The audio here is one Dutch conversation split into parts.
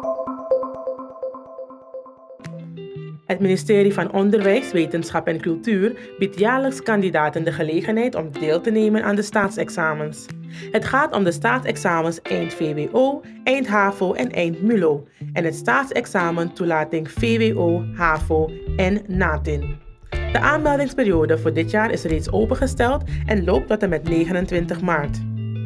Het ministerie van Onderwijs, Wetenschap en Cultuur biedt jaarlijks kandidaten de gelegenheid om deel te nemen aan de staatsexamens. Het gaat om de staatsexamens eind VWO, eind HAVO en eind MULO en het staatsexamen toelating VWO, HAVO en NATIN. De aanmeldingsperiode voor dit jaar is reeds opengesteld en loopt tot en met 29 maart.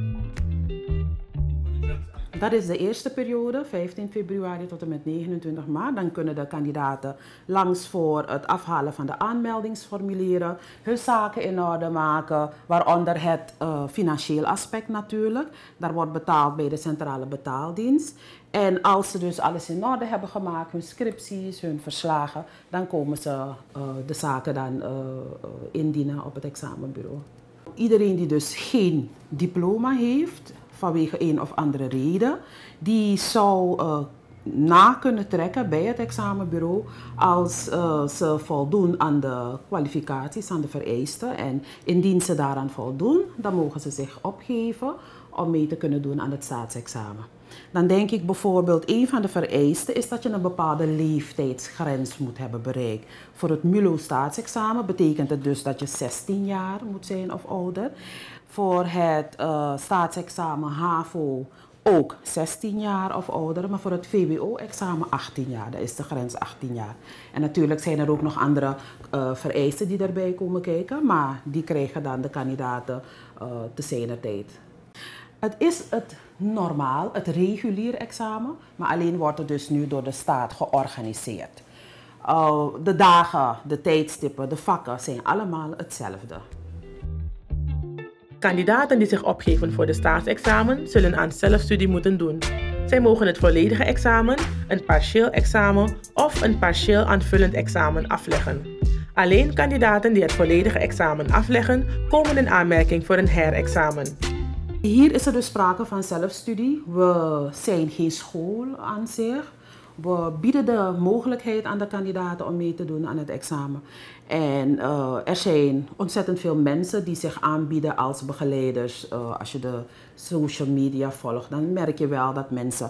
Dat is de eerste periode, 15 februari tot en met 29 maart. Dan kunnen de kandidaten langs voor het afhalen van de aanmeldingsformulieren, hun zaken in orde maken, waaronder het financieel aspect natuurlijk. Daar wordt betaald bij de centrale betaaldienst. En als ze dus alles in orde hebben gemaakt, hun scripties, hun verslagen, dan komen ze de zaken dan indienen op het examenbureau. Iedereen die dus geen diploma heeft, vanwege een of andere reden, die zou na kunnen trekken bij het examenbureau als ze voldoen aan de kwalificaties, aan de vereisten. En indien ze daaraan voldoen, dan mogen ze zich opgeven om mee te kunnen doen aan het staatsexamen. Dan denk ik bijvoorbeeld, een van de vereisten is dat je een bepaalde leeftijdsgrens moet hebben bereikt. Voor het MULO-staatsexamen betekent het dus dat je 16 jaar moet zijn of ouder. Voor het staatsexamen HAVO ook 16 jaar of ouder, maar voor het VWO-examen 18 jaar. Dat is de grens 18 jaar. En natuurlijk zijn er ook nog andere vereisten die daarbij komen kijken, maar die krijgen dan de kandidaten te zijner tijd. Het is het normaal, het regulier examen, maar alleen wordt het dus nu door de staat georganiseerd. De dagen, de tijdstippen, de vakken zijn allemaal hetzelfde. Kandidaten die zich opgeven voor de staatsexamen zullen aan zelfstudie moeten doen. Zij mogen het volledige examen, een partieel examen of een partieel aanvullend examen afleggen. Alleen kandidaten die het volledige examen afleggen, komen in aanmerking voor een herexamen. Hier is er dus sprake van zelfstudie. We zijn geen school aan zich. We bieden de mogelijkheid aan de kandidaten om mee te doen aan het examen. En er zijn ontzettend veel mensen die zich aanbieden als begeleiders. Als je de social media volgt, dan merk je wel dat mensen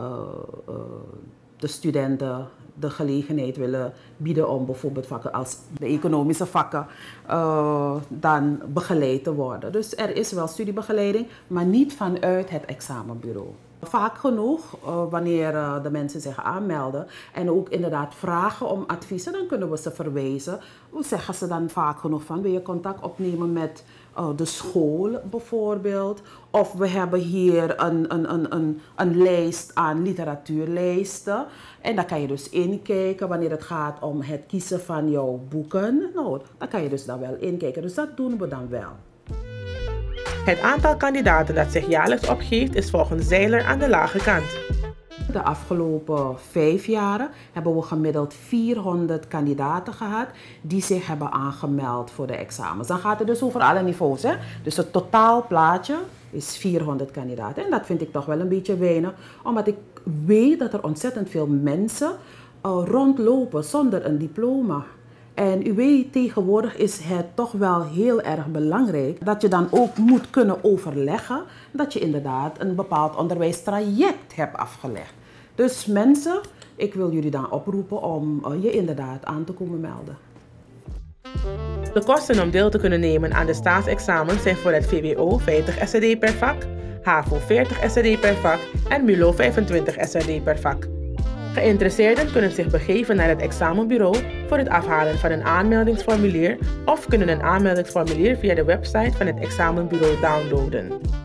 de studenten de gelegenheid willen bieden om bijvoorbeeld vakken als de economische vakken dan begeleid te worden. Dus er is wel studiebegeleiding, maar niet vanuit het examenbureau. Vaak genoeg, wanneer de mensen zich aanmelden en ook inderdaad vragen om adviezen, dan kunnen we ze verwijzen. Hoe zeggen ze dan vaak genoeg van, wil je contact opnemen met de school bijvoorbeeld? Of we hebben hier een lijst aan literatuurlijsten. En daar kan je dus inkijken wanneer het gaat om het kiezen van jouw boeken. Nou, daar kan je dus dan wel inkijken. Dus dat doen we dan wel. Het aantal kandidaten dat zich jaarlijks opgeeft is volgens Zeiler aan de lage kant. De afgelopen 5 jaren hebben we gemiddeld 400 kandidaten gehad die zich hebben aangemeld voor de examens. Dan gaat het dus over alle niveaus, hè? Dus het totaalplaatje is 400 kandidaten. En dat vind ik toch wel een beetje weinig, omdat ik weet dat er ontzettend veel mensen rondlopen zonder een diploma. En u weet, tegenwoordig is het toch wel heel erg belangrijk dat je dan ook moet kunnen overleggen dat je inderdaad een bepaald onderwijstraject hebt afgelegd. Dus mensen, ik wil jullie dan oproepen om je inderdaad aan te komen melden. De kosten om deel te kunnen nemen aan de staatsexamens zijn voor het VWO 50 SCD per vak, HAVO 40 SCD per vak en MULO 25 SCD per vak. Geïnteresseerden kunnen zich begeven naar het examenbureau voor het afhalen van een aanmeldingsformulier of kunnen een aanmeldingsformulier via de website van het examenbureau downloaden.